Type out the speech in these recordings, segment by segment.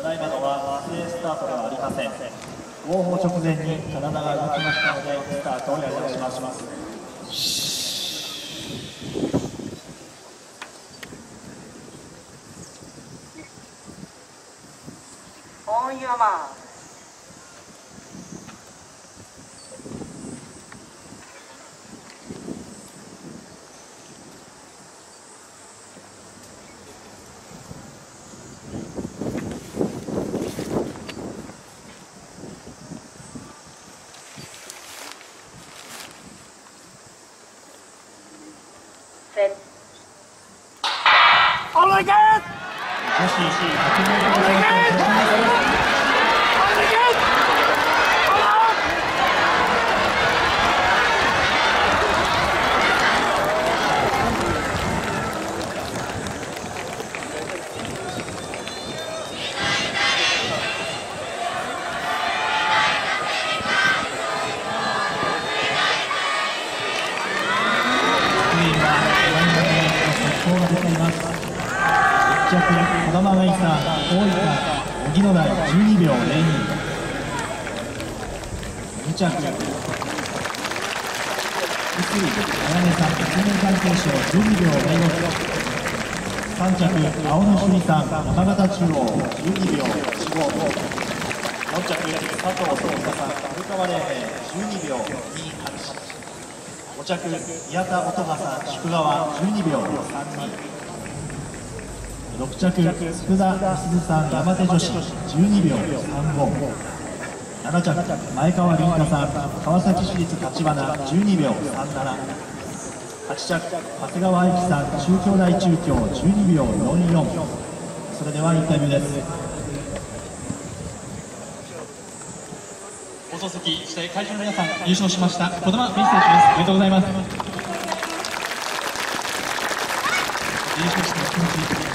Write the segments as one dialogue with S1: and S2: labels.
S1: だいまのは不正スタートではありません。号砲直前に体が動きましたので、スタートをやり直します。
S2: オンユアマー。
S3: Oh my God!
S1: 女子100m1着、児玉芽衣さん、大分、荻野台12秒02。2着、臼井あやねさん、立命館継承12秒05。3着、青野朱里さん、山形中央12秒15。4着、佐藤聡太さん、古川玲平12秒28。5着、宮田乙葉さん、宿川12秒32。6着、佃美鈴さん、山手女子12秒35。7着、前川凛香さん、川崎市立橘12秒37。8着、長谷川愛希さん、中京大中京12秒44。それではインタビューです。
S4: 放送席、そして会場の皆さん、優勝しました児玉芽衣選手です。おめでとうございます。優勝した気持ち。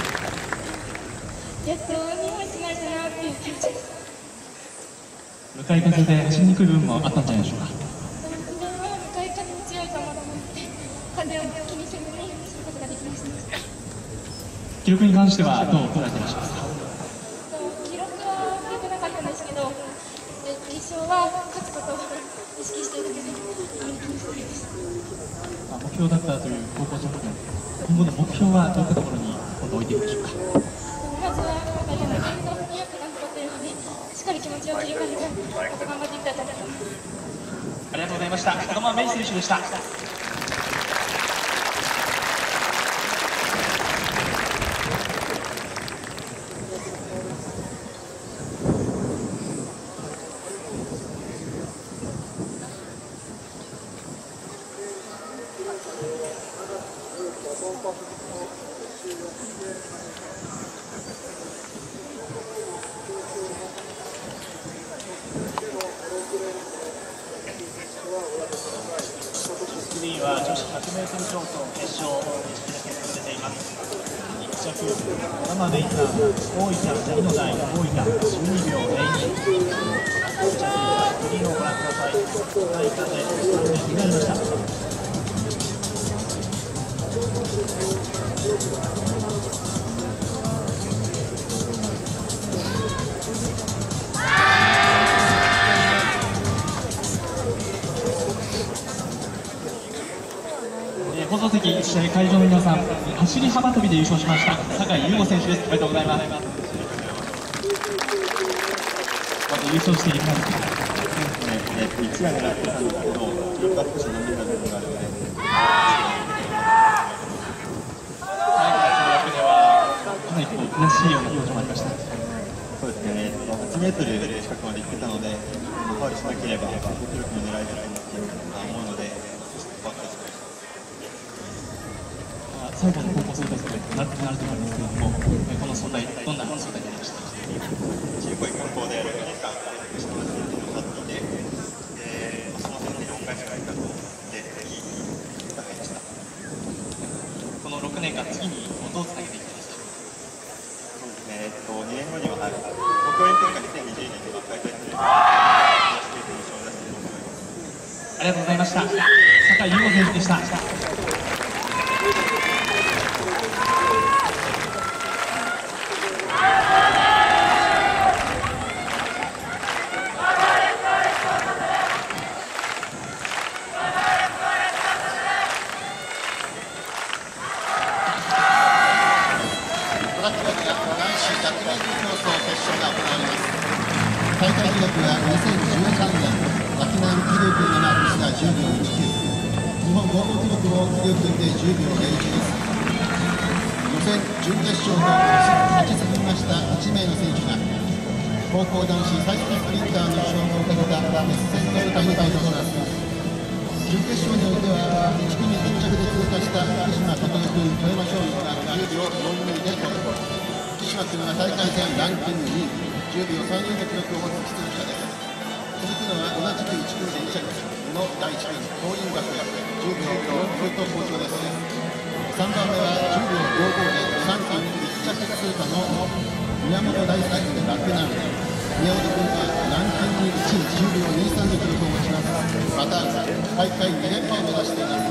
S5: やっと日本一になれたなっていう気持ちです。
S4: 向かい風で走りにくい部分もあったんじゃないでしょうか。
S5: 自分は向かい風も強いかもと思って風を気にせずに走ることができました。
S4: 記録に関してはどう捉えていらっしゃいますか。
S5: 記録は良くなかったんですけど、決勝は勝つことを意識しているのであまり気にしていました。
S4: 目標だったという高校直後、今後の目標はどういったところに今度置いていくでしょうか。
S5: まずは現在200が残っているので、しっかり気持ちを切り替えて頑張っていきたいと思います。
S4: ありがとうございました。児玉芽衣選手でした。
S1: スクリーンは女子 100m 競争決勝実績が進めています。1着、児玉芽衣さん、大分、荻野台大分12秒02。2着、スクリーンをご覧ください。向かい風3点になりました。
S4: 放送席、そして会場の皆さん、走り幅跳びで優勝しました酒井優吾選手です。おめでとうございます。また優勝していきますか。
S1: 1話狙ってたんですけど、記録が少し伸びた部分があるので、
S4: 最後の跳躍ではかなり悔しいような表情もありました。
S1: そうですね、8メートル近くまで行ってたので、ファウルしなければ記録も狙えると思うので、バックですね。
S4: 最後の高校生活でなると思うんですけれども、この総体、どんな総体になりましたか。
S1: 中高一貫校で6年間活躍してますとおっしゃっていて、その先生に恩返しがいいかと思っていい戦いでした。
S4: この6年間、次にどうつなげていきますか。
S1: そうですね、2年後には、東京オリンピックが2020年に開催する
S4: ありがとうございました。酒井優吾選手でした。
S6: ラック男子 100m 競争決勝が行われます。大会記録は2013年脇南桐生君がマークした10秒19、日本高校記録も桐生君で10秒01です。予選準決勝と勝ち進みました1名の選手が高校男子最速スプリンターの勝負をかけた熱戦の舞台に登場します。準決勝においては1組1着で通過した福島聡君、富山商業が10秒42でトップ。福島君は大会戦ランキング2位、10秒32の記録を持つ実力者です。続くのは同じく1組で2着の第1組桐蔭学園、10秒6と好調です。3番目は10秒55で3組1着通過の宮本大輔君、洛南。宮本君はランキング1位、10秒23の記録を持ちます。また大会2連覇を目指しています。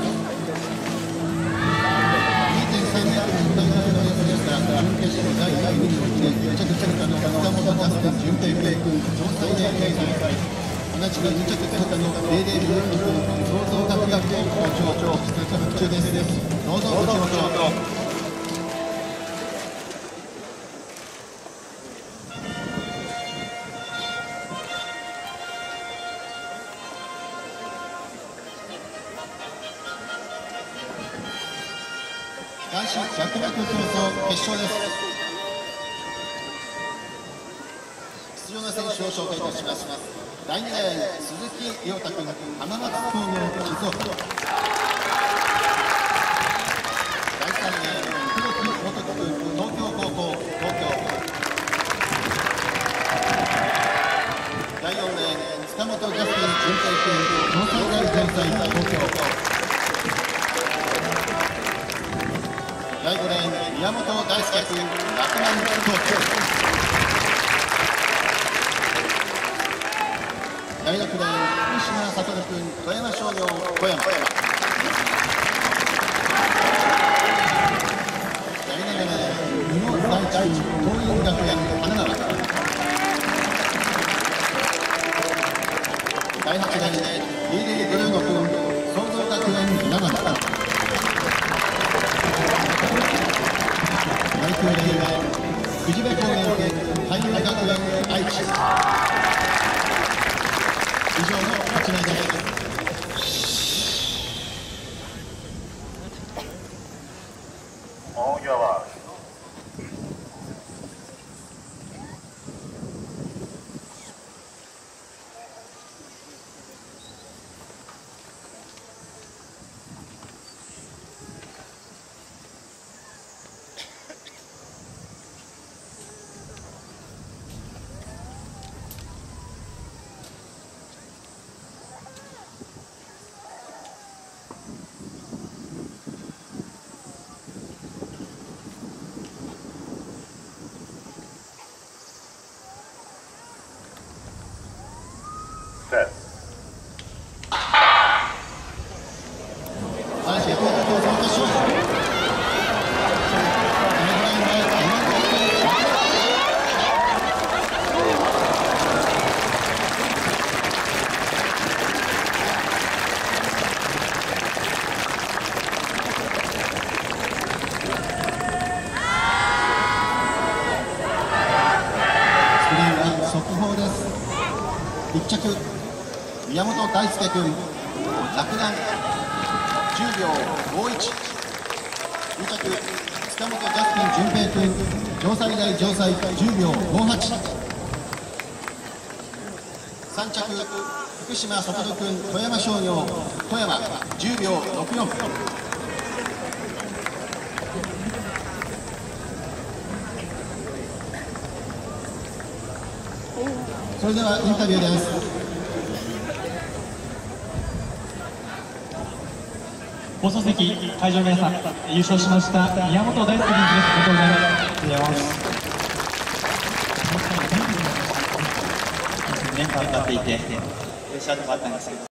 S6: 2.3 メートルの大学の予選ですが、準決勝第2組で1着通過の岡本キャステン、順平君、城西大慶三、同じく2着通過のデーデービル君、創造学学校校長、出力中です。どうぞご注目を。男子 100m 競争決勝です。出場の選手を紹介いたします。第2レーン、鈴木亮太君、浜松工業静岡。第3レーン、黒木元樹君、東京高校東京。第4レーン、塚本ジャスティン純平君、東海大城西東京。第5レーン、宮本大輔君、洛南東京。第6レーン、福島悟君、富山商業富山。第7レーン、宇野大地君、桐蔭学園花川。第8レーン、リリー・ブルーノ君、創造学園長野。第9レーン、藤部高原家海洋学園愛知。以上の8名です。
S1: 大岩は
S6: 男子100m競争決勝。スクリーンは速報です。1着宮本大輔君、洛南10秒51。2着塚本ジャスティン純平君、城西大城西10秒58。3着福島悟君、富山商業富山10秒64。それではインタビューです。
S4: 放送席、会場の皆さん、優勝しました宮本大輔選手です。おめでとうございます。
S7: 連覇当たっていて、プレッシャーとかあったんですけど、